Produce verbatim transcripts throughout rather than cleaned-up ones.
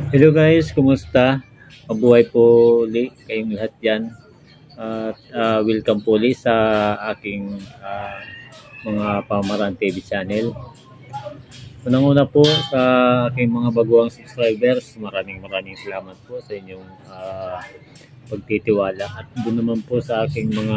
Hello guys, kumusta? Mabuhay po ulit kayong lahat dyan. At ah, welcome po ulit sa aking ah, mga Pamaran T V channel. Unang-una po sa aking mga baguang subscribers, maraming maraming salamat po sa inyong ah, pagtitiwala. At doon naman po sa aking mga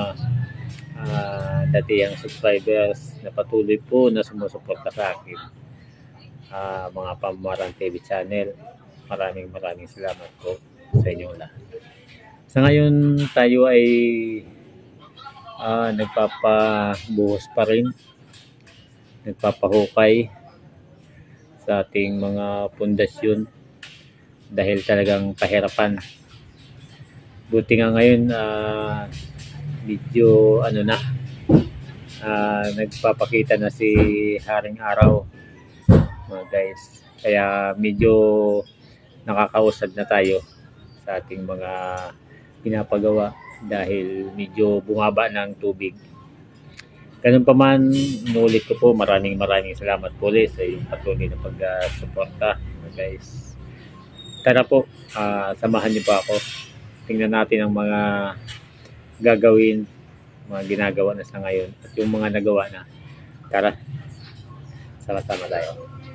ah, datiyang subscribers na patuloy po na sumusuporta sa akin ah, mga Pamaran T V channel. Maraming maraming salamat po sa inyong lahat. Sa ngayon tayo ay ah, nagpapabuhos pa rin, nagpapahukay sa ating mga pundasyon dahil talagang pahirapan. Buti nga ngayon ah, medyo ano na, ah, nagpapakita na si Haring Araw mga guys. Kaya medyo nakakausad na tayo sa ating mga pinapagawa dahil medyo bumaba na ang tubig. Ganun pa man, inulit ko po, maraming maraming salamat po ulit sa iyong patuloy na pag-suporta uh, guys. Tara po, uh, samahan niyo pa ako. Tingnan natin ang mga gagawin, mga ginagawa na sa ngayon at yung mga nagawa na. Tara, sama-sama tayo.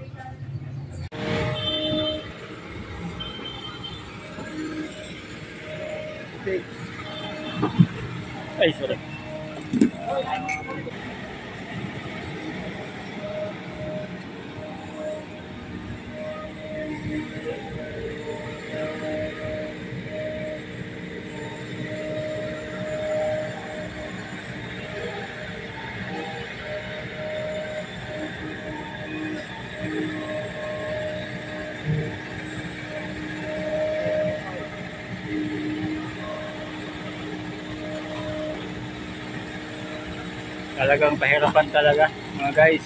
Ay, sorry. Talagang pahirapan talaga mga guys.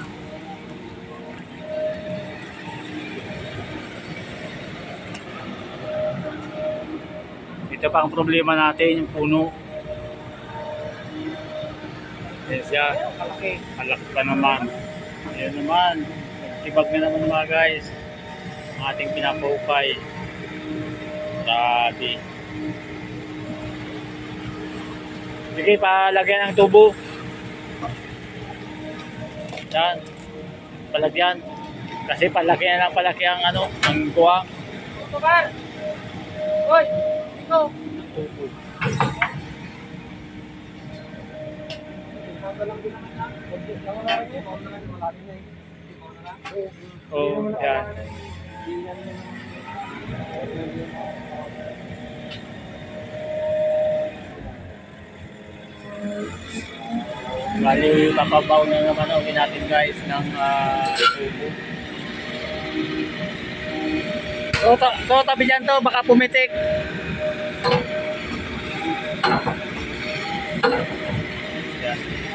Ito pa ang problema natin, yung puno. Yan siya, malaki, malaki pa naman. Ayan naman, tibag na naman mga guys ang ating pinapahukay. Grabe. Sige, palagyan ng tubo. Yan, palagyan. Kasi palaki na lang palaki ang ano, ang kuwang. Tubar! Hoy! Ikaw! Oh, yan. Bali, papabaw na naman ulit natin guys ng uh, tubo. So, ta so tabi dyan to, baka pumitik. Yan.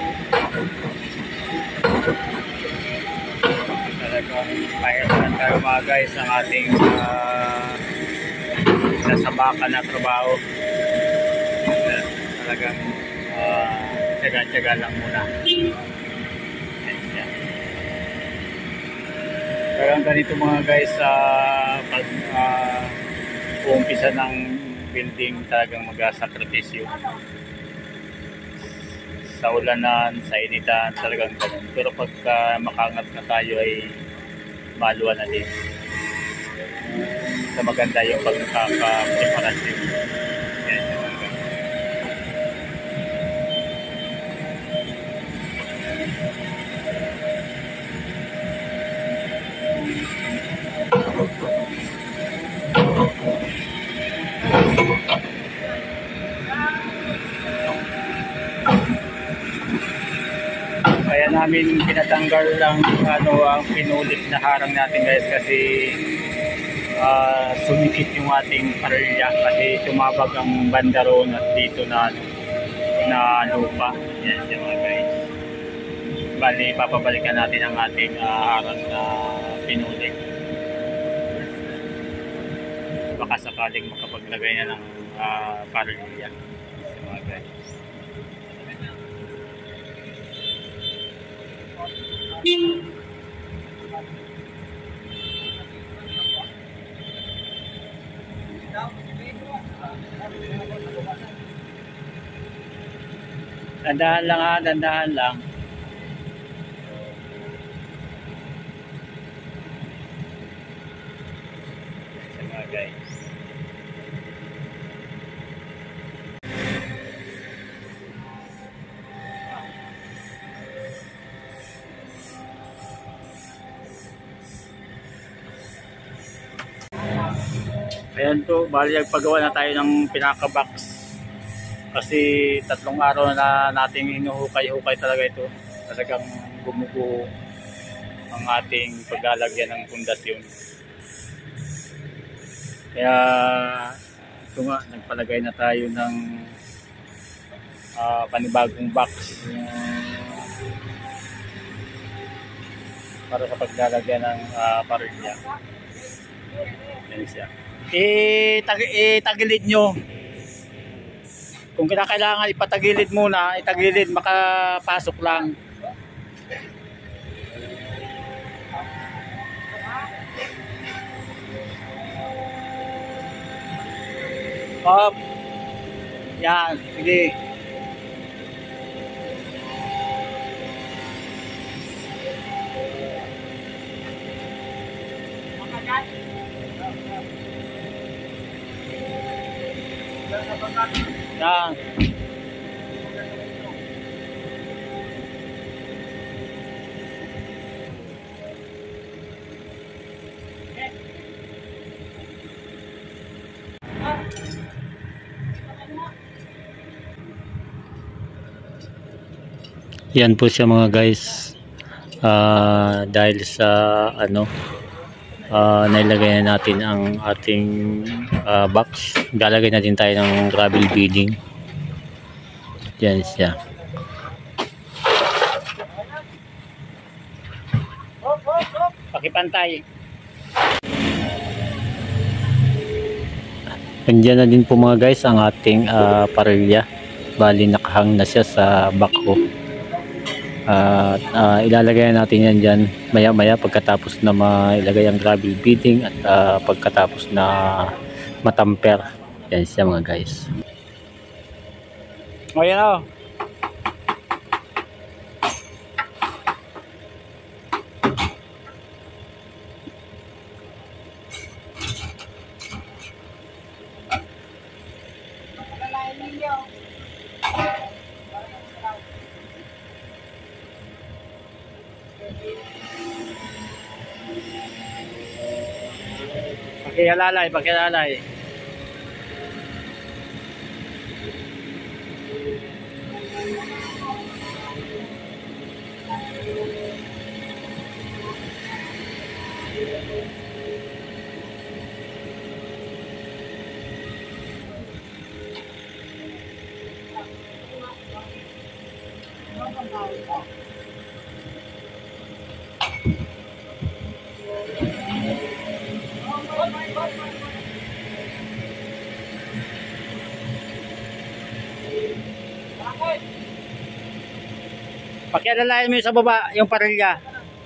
Talagang pahirapan tayo mga guys ang ating uh, nasabakan na trabaho. Yan. Talagang uh, tsaga-tsaga lang muna. Kaya ganito mga guys, uh, pag uh, uumpisa ng building talagang mag-sakripisyo. Sa ulanan, sa initan, talagang ganun. Pero pagka makangat na tayo ay maluwa na din. Sa maganda yung pagkaka-preparasyon. Yan. Kaya namin pinatanggal lang ano ang pinulit na harang natin guys kasi uh, sumikit yung ating parilya kasi tumabag ang bandaron at dito na na lupa. Yan siya mga guys. Bali papabalikan natin ang ating uh, harang na pinulit. Baka sakaling makapaglagay na ng uh, parilya mga guys. Dandahan lang ha, dandahan lang. Sa mga guys. Ayan po, bali nagpagawa na tayo ng pinaka-box. Kasi tatlong araw na nating hinuhukay-hukay talaga ito. Talagang gumuguho ang ating paglalagyan ng pundasyon. Kaya ito nga, nagpalagay na tayo ng uh, panibagong box para sa paglalagyan ng uh, parilya. Yan siya. Itagilid nyo. Kung kinakailangan ipatagilid muna, itagilid, makapasok lang. Up. Yan, sige. Yan. Yan po siya mga guys. Uh, dahil sa ano uh, nailagay na natin ang ating uh, box, galagay natin tayo ng gravel beading. Yan siya. Pakipantay. Nandiyan na din po mga guys ang ating uh, parilya. Bali nakahang na siya sa backhoe. At uh, uh, ilalagay natin yan dyan maya maya pagkatapos na mailagay ang gravel beading at uh, pagkatapos na matamper. Yan siya mga guys. O yan o. Pakialalay, pakialalay. Pakialalayan mo yung sa baba, yung parilya.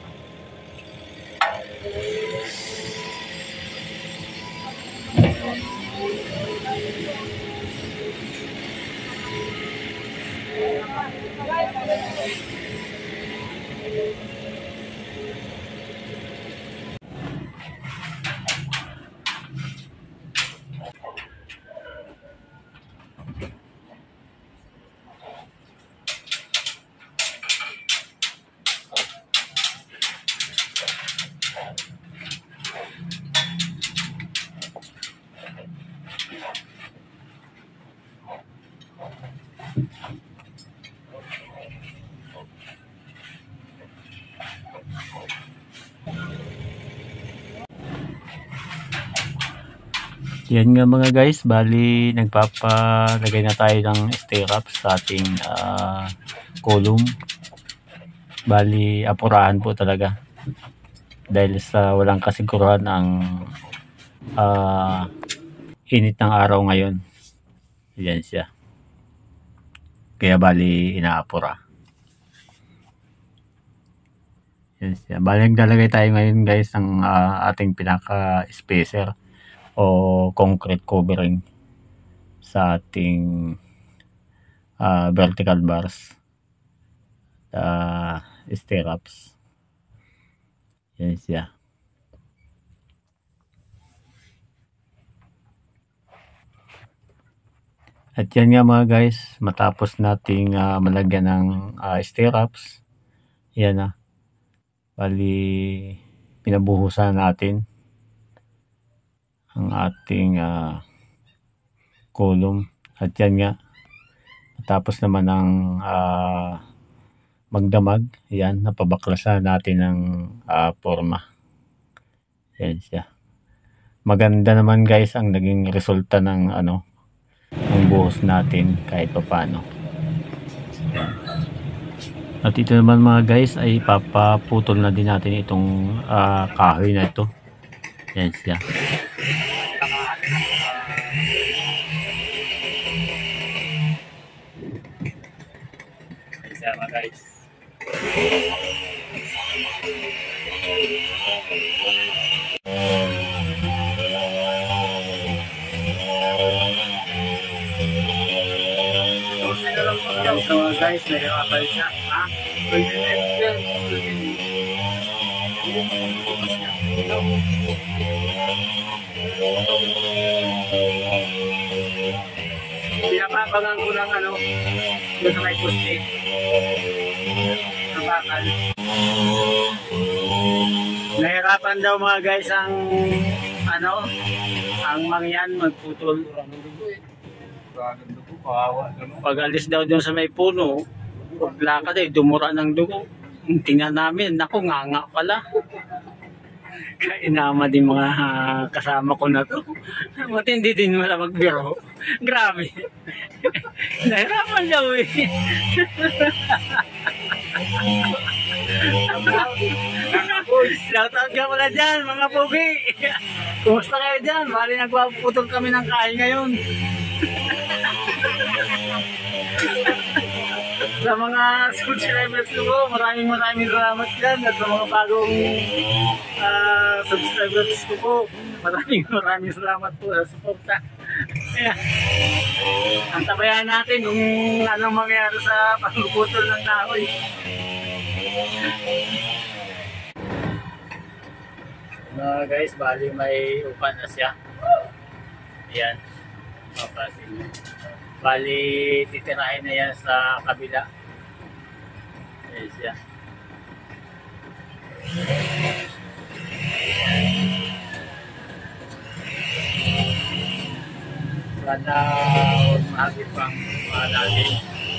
Yan nga mga guys, bali nagpapalagay na tayo ng stirrup sa ating uh, column. Bali apurahan po talaga dahil sa walang kasiguruhan ang uh, init ng araw ngayon. Yan siya, kaya bali inaapura. Yan siya, bali naglalagay tayo ngayon guys ng uh, ating pinaka spacer o concrete covering. sa ating uh, vertical bars, uh, stirrups. Yan siya. At yan nga mga guys, matapos nating uh, malagyan ng uh, stirrups, yan na, bali pinabuhusan natin ang ating uh, column. At yan nga, matapos naman ng uh, magdamag, yan, napabaklasan natin ng uh, forma. Yan siya. Maganda naman guys ang naging resulta ng ano, ang buhos natin kahit pa paano. At ito naman mga guys ay papaputol na din natin itong uh, kahoy na ito. Yan siya. Yan siya mga guys. So guys, nahirapan siya. Ha? Pinapapangan ko ng ano, doon sa may poste. Sa bakal. Nahirapan daw mga guys ang ano, ang mangyan magputol. Pag alis daw doon sa may puno, lakad eh, dumura ng dugo. Tingnan namin, naku, nga nga pala. Kainama din mga uh, kasama ko na to. Matindi din wala magbiro. Grabe. Nahirapan daw eh. Shoutout ka pala dyan, mga pogi. Kumusta kayo dyan? Bali nagpaputol kami ng kain ngayon. Sa mga subscribers ko, maraming maraming salamat dyan. At sa mga bagong uh, subscribers ko po, maraming maraming salamat po sa suporta. Kaya, ang tabayan natin kung anong mangyari sa pagpuputol ng kahoy. Uh, guys, bali may upan na siya. Ayan. Papasin. Bali, titirahin na yan sa kabila. Ayan siya. Sana huwag mahagip pang mga natin.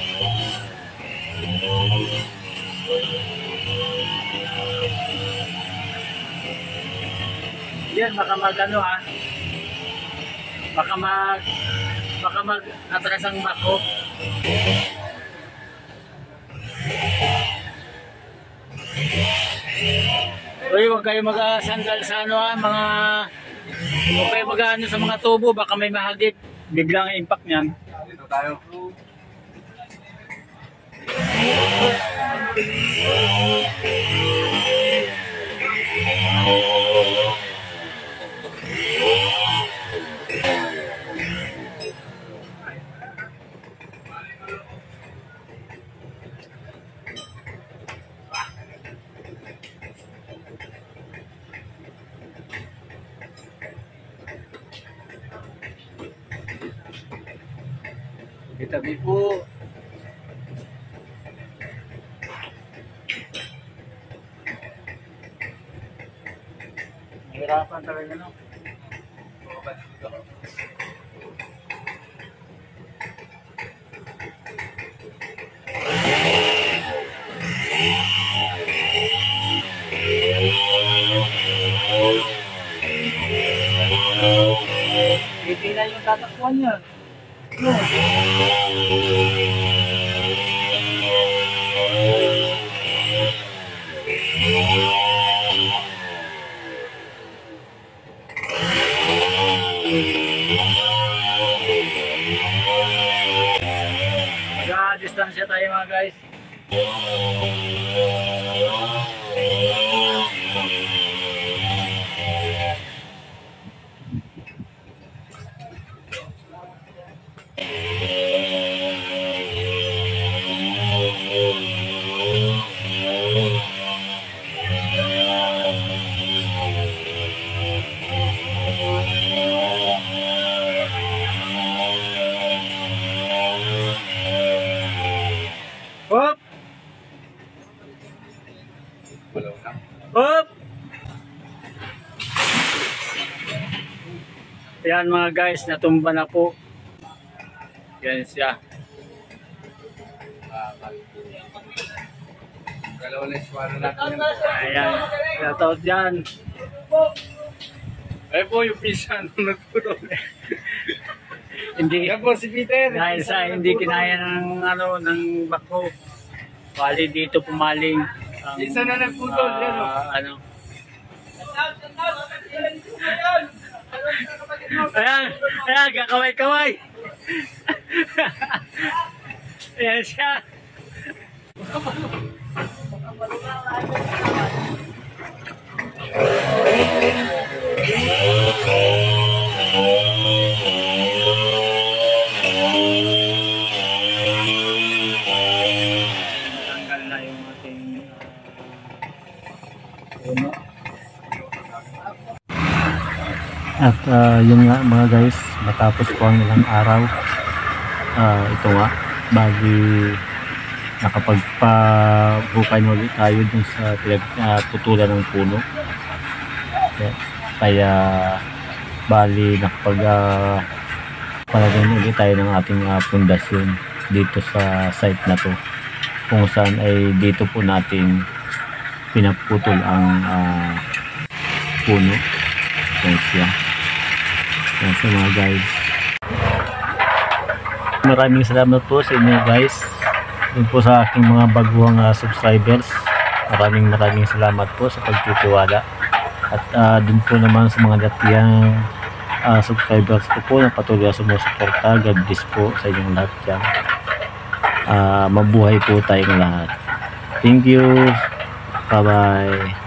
Yan, baka mag ano ha. Baka mag baka mag atras ang bako. Uy, huwag kayo mag-sandal sa ano ha, mga huwag kayo mag-ano sa mga tubo, baka may mahagip. Biglang impact niyan. Dito tayo. Tabi po. Mahirapan talaga no. Hindi na yung tatakbuhan niya. No. Mag-distansya tayo mga guys. Ayan mga guys, natumba na po. Yan siya. Ayan, shoutout dyan. Ay po yung pinsan nung nagpuro. Hindi, Yan po si Peter. dahil sa hindi kinaya ng ano ng bako. Bali dito pumaling ang Isa na nagputol, yan, oh. ah, ano. Ayan, ayan, kakaway-kaway. Ayan siya. Tanggal na yung ating uh, puno. At uh, yun nga mga guys, matapos po ang ilang araw, uh, ito nga, bagi nakapagpabukay na ulit tayo dun sa pinagputulan uh, ng puno. Kaya, kaya bali nakapag uh, palagyan ulit tayo ng ating uh, pundasyon dito sa site na to, kung saan ay dito po natin pinaputol ang uh, puno. Yan siya. Yan sa mga guys. Maraming salamat po sa inyo guys. Yun po sa aking mga baguhang uh, subscribers. Maraming maraming salamat po sa pagtitiwala. At uh, dun po naman sa mga datiyang uh, subscribers ko po na patuloy na sumusuporta. God bless po sa inyong lahat dyan. Uh, mabuhay po tayong lahat. Thank you. Bye bye.